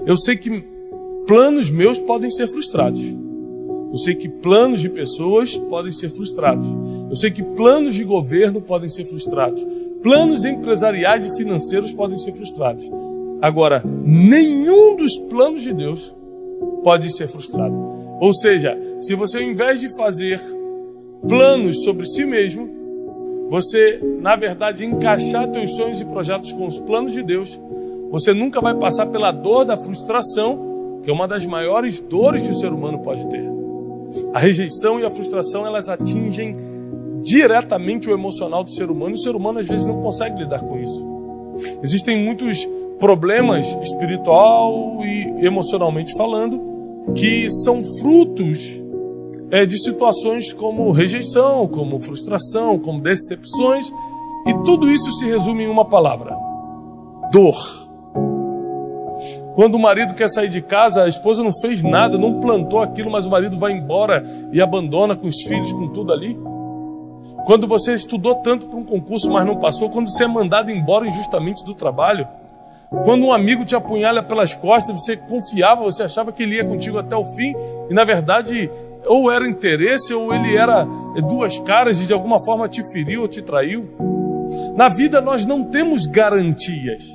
Eu sei que planos meus podem ser frustrados. Eu sei que planos de pessoas podem ser frustrados. Eu sei que planos de governo podem ser frustrados. Planos empresariais e financeiros podem ser frustrados. Agora, nenhum dos planos de Deus pode ser frustrado. Ou seja, se você, ao invés de fazer planos sobre si mesmo, você, na verdade, encaixar teus sonhos e projetos com os planos de Deus, você nunca vai passar pela dor da frustração, que é uma das maiores dores que o ser humano pode ter. A rejeição e a frustração, elas atingem diretamente o emocional do ser humano, e o ser humano às vezes não consegue lidar com isso. Existem muitos problemas espiritual e emocionalmente falando que são frutos de situações como rejeição, como frustração, como decepções, e tudo isso se resume em uma palavra: dor. Quando o marido quer sair de casa, a esposa não fez nada, não plantou aquilo, mas o marido vai embora e abandona com os filhos, com tudo ali. Quando você estudou tanto para um concurso, mas não passou, quando você é mandado embora injustamente do trabalho, quando um amigo te apunhala pelas costas, você confiava, você achava que ele ia contigo até o fim, e na verdade, ou era interesse, ou ele era duas caras e de alguma forma te feriu ou te traiu. Na vida nós não temos garantias.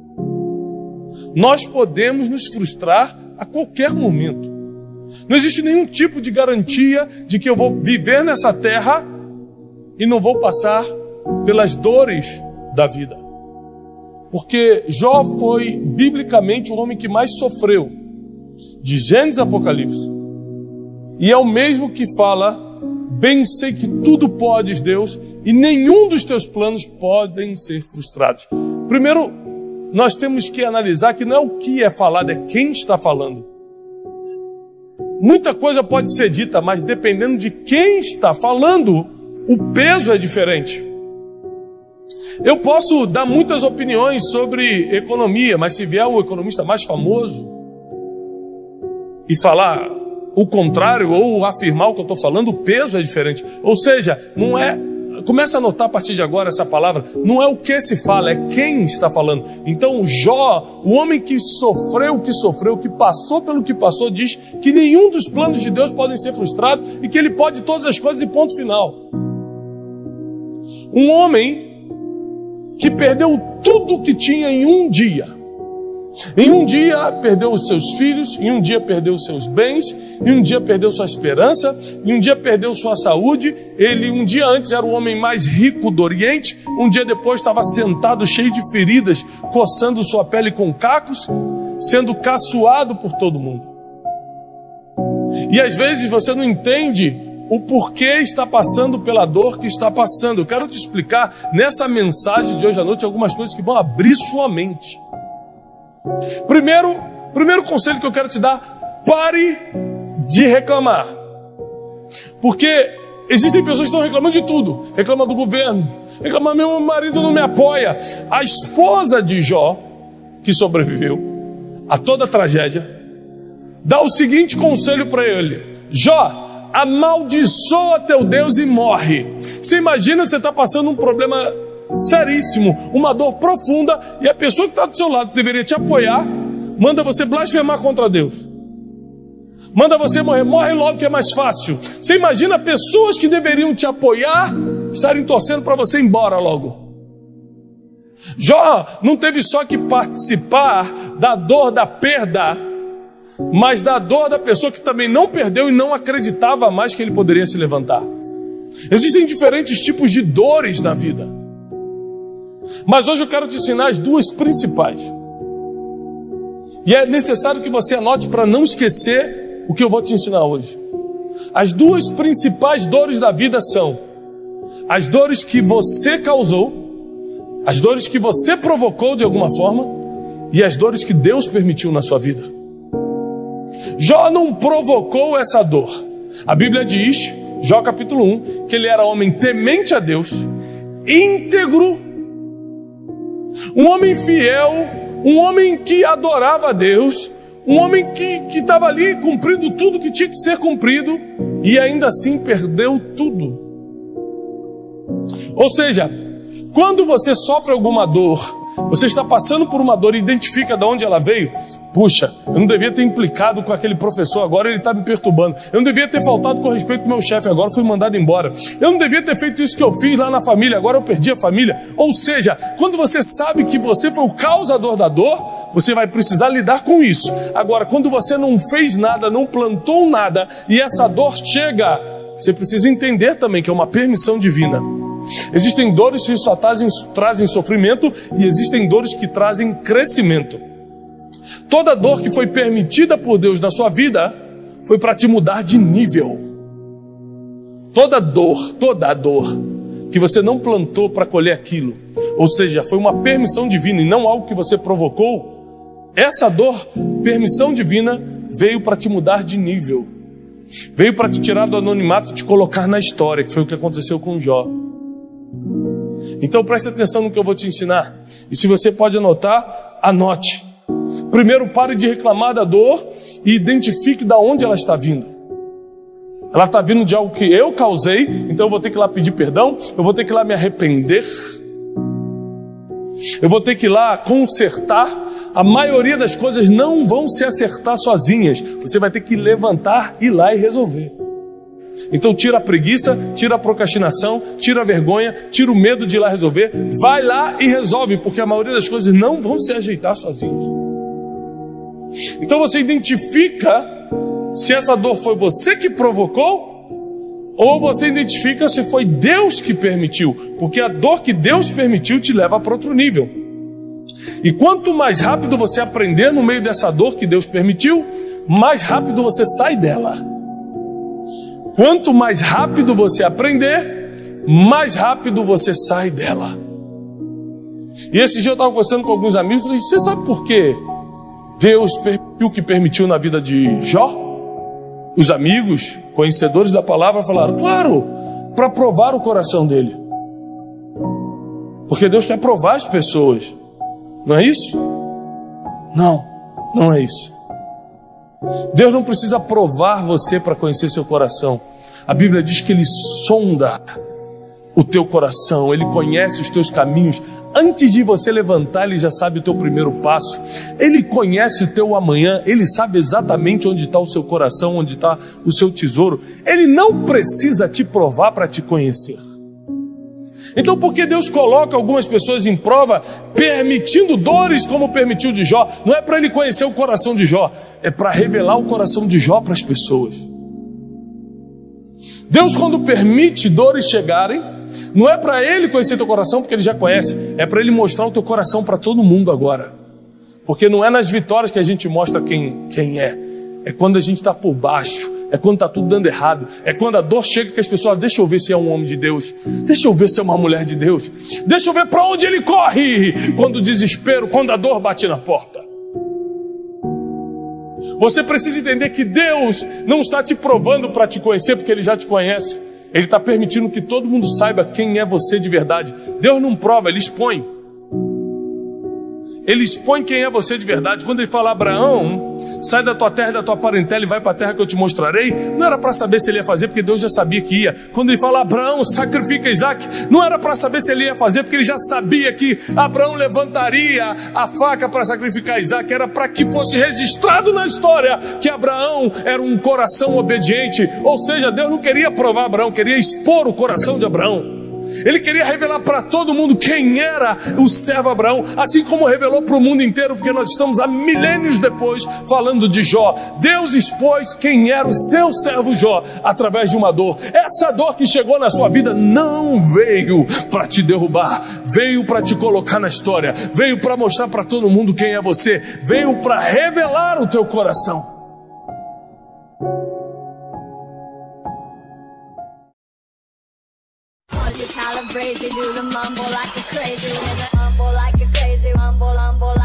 Nós podemos nos frustrar a qualquer momento. Não existe nenhum tipo de garantia de que eu vou viver nessa terra e não vou passar pelas dores da vida. Porque Jó foi, biblicamente, o homem que mais sofreu, de Gênesis a Apocalipse. E é o mesmo que fala: bem sei que tudo podes, Deus, e nenhum dos teus planos podem ser frustrados. Primeiro, nós temos que analisar que não é o que é falado, é quem está falando. Muita coisa pode ser dita, mas dependendo de quem está falando, o peso é diferente. Eu posso dar muitas opiniões sobre economia, mas se vier o economista mais famoso e falar o contrário ou afirmar o que eu estou falando, o peso é diferente. Ou seja, não é... Começa a anotar a partir de agora essa palavra. Não é o que se fala, é quem está falando. Então Jó, o homem que sofreu o que sofreu, que passou pelo que passou, diz que nenhum dos planos de Deus podem ser frustrados e que ele pode todas as coisas e ponto final. Um homem que perdeu tudo que tinha em um dia. Em um dia perdeu os seus filhos, em um dia perdeu os seus bens, em um dia perdeu sua esperança, em um dia perdeu sua saúde. Ele um dia antes era o homem mais rico do Oriente, um dia depois estava sentado cheio de feridas, coçando sua pele com cacos, sendo caçoado por todo mundo. E às vezes você não entende o porquê está passando pela dor que está passando. Eu quero te explicar nessa mensagem de hoje à noite algumas coisas que vão abrir sua mente. Primeiro conselho que eu quero te dar: pare de reclamar. Porque existem pessoas que estão reclamando de tudo. Reclama do governo, reclama: meu marido não me apoia. A esposa de Jó, que sobreviveu a toda a tragédia, dá o seguinte conselho para ele: Jó, amaldiçoa teu Deus e morre. Você imagina, você está passando um problema seríssimo, uma dor profunda, e a pessoa que está do seu lado, que deveria te apoiar, manda você blasfemar contra Deus. Manda você morrer. Morre logo que é mais fácil. Você imagina pessoas que deveriam te apoiar estarem torcendo para você ir embora logo. Jó não teve só que participar da dor da perda, mas da dor da pessoa que também não perdeu e não acreditava mais que ele poderia se levantar. Existem diferentes tipos de dores na vida, mas hoje eu quero te ensinar as duas principais. E é necessário que você anote para não esquecer o que eu vou te ensinar hoje. As duas principais dores da vida são as dores que você causou, as dores que você provocou de alguma forma, e as dores que Deus permitiu na sua vida. Jó não provocou essa dor. A Bíblia diz, Jó capítulo 1, que ele era homem temente a Deus, íntegro, um homem fiel, um homem que adorava a Deus, um homem que estava ali cumprindo tudo que tinha que ser cumprido, e ainda assim perdeu tudo. Ou seja, quando você sofre alguma dor, você está passando por uma dor e identifica de onde ela veio, Puxa, eu não devia ter implicado com aquele professor, agora ele está me perturbando. Eu não devia ter faltado com respeito com o meu chefe, agora fui mandado embora. Eu não devia ter feito isso que eu fiz lá na família, agora eu perdi a família. Ou seja, quando você sabe que você foi o causador da dor, você vai precisar lidar com isso. Agora, quando você não fez nada, não plantou nada, e essa dor chega, você precisa entender também que é uma permissão divina. Existem dores que só trazem sofrimento, e existem dores que trazem crescimento. Toda dor que foi permitida por Deus na sua vida foi para te mudar de nível. Toda dor que você não plantou para colher aquilo, ou seja, foi uma permissão divina e não algo que você provocou. Essa dor, permissão divina, veio para te mudar de nível. Veio para te tirar do anonimato e te colocar na história, que foi o que aconteceu com Jó. Então preste atenção no que eu vou te ensinar. E se você pode anotar, anote. Primeiro, pare de reclamar da dor e identifique de onde ela está vindo. Ela está vindo de algo que eu causei, então eu vou ter que ir lá pedir perdão, eu vou ter que ir lá me arrepender, eu vou ter que ir lá consertar. A maioria das coisas não vão se acertar sozinhas, você vai ter que levantar, ir lá e resolver. Então tira a preguiça, tira a procrastinação, tira a vergonha, tira o medo de ir lá resolver, vai lá e resolve, porque a maioria das coisas não vão se ajeitar sozinhas. Então você identifica se essa dor foi você que provocou, ou você identifica se foi Deus que permitiu, porque a dor que Deus permitiu te leva para outro nível. E quanto mais rápido você aprender no meio dessa dor que Deus permitiu, mais rápido você sai dela. Quanto mais rápido você aprender, mais rápido você sai dela. E esse dia eu estava conversando com alguns amigos e falei, você sabe por quê Deus permitiu o que permitiu na vida de Jó? Os amigos, conhecedores da palavra, falaram, claro, para provar o coração dele. Porque Deus quer provar as pessoas. Não é isso? Não, não é isso. Deus não precisa provar você para conhecer seu coração. A Bíblia diz que Ele sonda o teu coração, Ele conhece os teus caminhos. Antes de você levantar, Ele já sabe o teu primeiro passo. Ele conhece o teu amanhã, Ele sabe exatamente onde está o seu coração, onde está o seu tesouro. Ele não precisa te provar para te conhecer. Então por que Deus coloca algumas pessoas em prova, permitindo dores como permitiu de Jó? Não é para Ele conhecer o coração de Jó, é para revelar o coração de Jó para as pessoas. Deus, quando permite dores chegarem, não é para Ele conhecer teu coração, porque Ele já conhece, é para Ele mostrar o teu coração para todo mundo agora. Porque não é nas vitórias que a gente mostra quem é quando a gente está por baixo, é quando está tudo dando errado, é quando a dor chega que as pessoas, deixa eu ver se é um homem de Deus, deixa eu ver se é uma mulher de Deus, deixa eu ver para onde ele corre, quando o desespero, quando a dor bate na porta. Você precisa entender que Deus não está te provando para te conhecer, porque Ele já te conhece. Ele está permitindo que todo mundo saiba quem é você de verdade. Deus não prova, Ele expõe. Ele expõe quem é você de verdade. Quando Ele fala, Abraão, sai da tua terra e da tua parentela e vai para a terra que eu te mostrarei, não era para saber se ele ia fazer, porque Deus já sabia que ia. Quando Ele fala, Abraão, sacrifica Isaac, não era para saber se ele ia fazer, porque Ele já sabia que Abraão levantaria a faca para sacrificar Isaac. Era para que fosse registrado na história que Abraão era um coração obediente. Ou seja, Deus não queria provar Abraão, queria expor o coração de Abraão. Ele queria revelar para todo mundo quem era o servo Abraão, assim como revelou para o mundo inteiro, porque nós estamos há milênios depois falando de Jó. Deus expôs quem era o seu servo Jó através de uma dor. Essa dor que chegou na sua vida não veio para te derrubar, veio para te colocar na história, veio para mostrar para todo mundo quem é você, veio para revelar o teu coração. Calibrate, do the mumble like a crazy, mumble like a crazy, mumble.